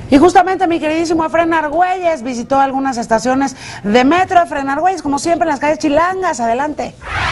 Y justamente mi queridísimo Efraín Argüelles visitó algunas estaciones de metro. Efraín Argüelles, como siempre, en las calles chilangas. Adelante.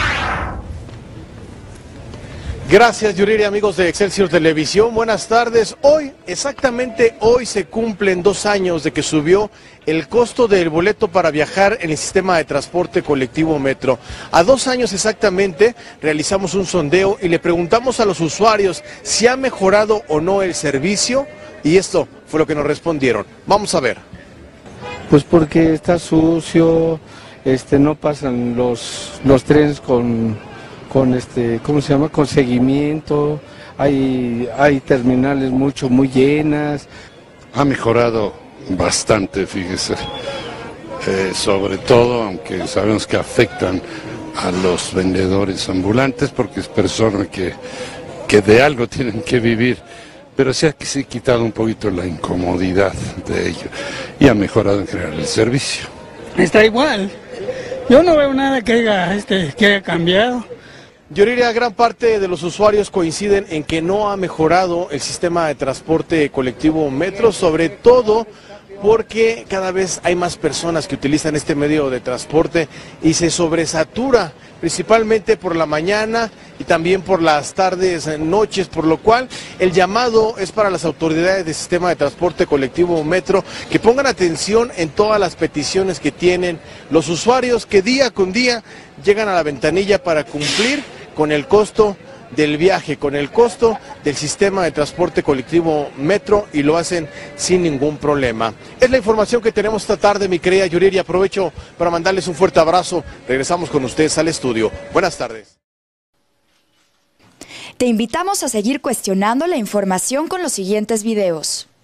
Gracias, Yuriri, amigos de Excelsior Televisión. Buenas tardes. Hoy, exactamente hoy, se cumplen 2 años de que subió el costo del boleto para viajar en el sistema de transporte colectivo Metro. A 2 años exactamente realizamos un sondeo y le preguntamos a los usuarios si ha mejorado o no el servicio, y esto fue lo que nos respondieron. Vamos a ver. Pues porque está sucio, no pasan los trenes con ¿cómo se llama? Con seguimiento, hay terminales muy llenas. Ha mejorado bastante, fíjese, sobre todo, aunque sabemos que afectan a los vendedores ambulantes, porque es persona que de algo tienen que vivir, pero se ha quitado un poquito la incomodidad de ello, y ha mejorado en general el servicio. Está igual, yo no veo nada que haya cambiado. Yuriria, gran parte de los usuarios coinciden en que no ha mejorado el sistema de transporte colectivo Metro, sobre todo porque cada vez hay más personas que utilizan este medio de transporte y se sobresatura, principalmente por la mañana y también por las tardes, noches, por lo cual el llamado es para las autoridades del sistema de transporte colectivo Metro que pongan atención en todas las peticiones que tienen los usuarios que día con día llegan a la ventanilla para cumplir con el costo del viaje, con el costo del sistema de transporte colectivo Metro, y lo hacen sin ningún problema. Es la información que tenemos esta tarde, mi querida Yuriria. Aprovecho para mandarles un fuerte abrazo. Regresamos con ustedes al estudio. Buenas tardes. Te invitamos a seguir cuestionando la información con los siguientes videos.